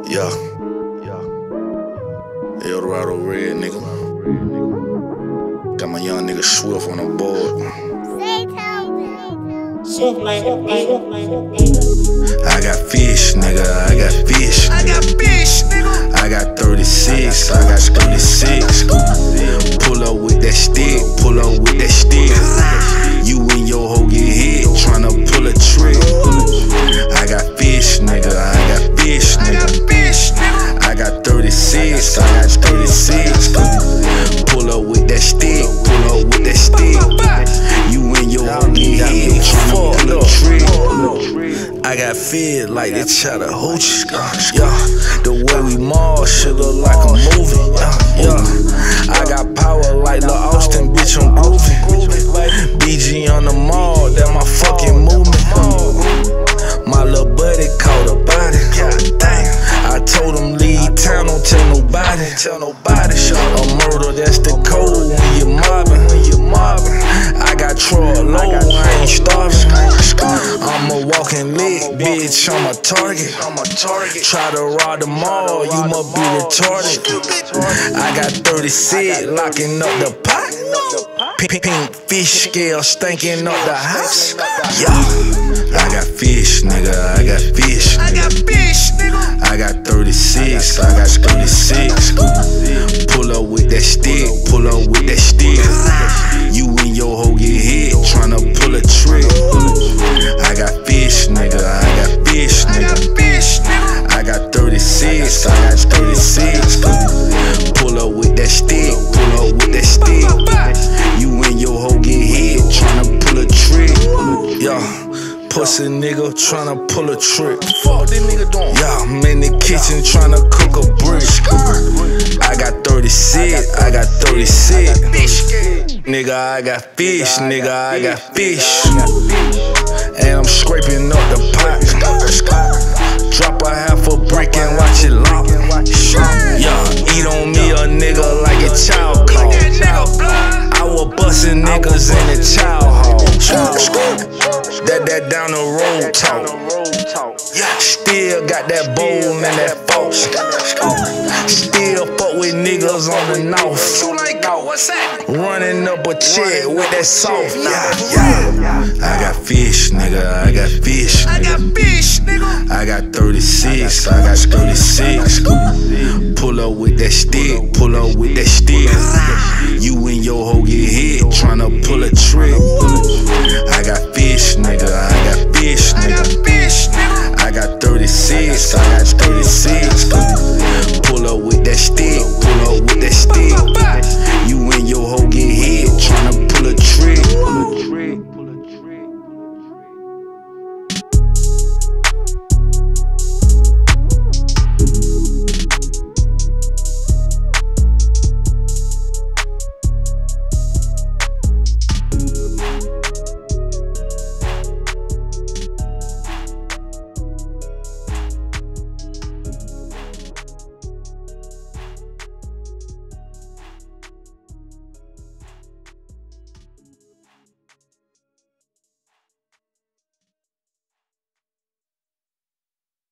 Yeah. Eldorado Red, nigga. Got my young nigga Swift on the board. I got fish, nigga. I got fish. I got fish, nigga. I got 36. I got 36. Pull up with that stick. Pull up with that stick. You and your hoe get hit tryna pull a trick. I got fish, nigga. I got fish, nigga. I got 36. I got 36. Pull up with that stick. Pull up with that stick. You and your hoe get hit tryna pull a trick. I got fed like they Chattahoochee. Yeah, the way we maul shit look like a movie. Yeah, I got power like Lil Austin, bitch, I'm groovy. BG on the mall, that my fucking movement. My little buddy caught a body. I told him leave town, don't tell nobody. A murder, that's the code when you're mobbing. I got Troy low, I ain't starving. I'm a walking lick, bitch, I'm a target. Try to rob the mall, you must be retarded. I got 36, locking up the pot. Pink fish scale, stinking up the house. Yeah, I got fish, nigga, I got fish. I got fish, nigga. I got 36, I got 36. Pull up with that stick, pull up with that stick. You and your hoe get hit tryna pull a trick. I got fish, nigga, I got fish, nigga. I got 36, I got 36. Pull up with that stick, pull up with that stick. You and your hoe get hit tryna pull a trick. Yeah, pussy nigga tryna pull a trick. Fuck this nigga doing. Yeah, I'm in the kitchen tryna cook a brick. I got 36, I got 36. Nigga, I got fish, nigga, I got fish. And I'm scraping up the pot. Drop a half a brick and watch it lock. Yeah, eat on me a nigga like a child call. I was busting niggas in the child hall. That down the road talk. Still got that bowl and that fork. Still fuck with niggas on the north. Running up a check with that soft. Yeah. I got fish, nigga. I got fish. I got fish, nigga. I got 36. I got 36. Pull up with that stick. Pull up with that stick. You and your hoe get hit tryna pull a trick. I got fish, nigga. I got fish.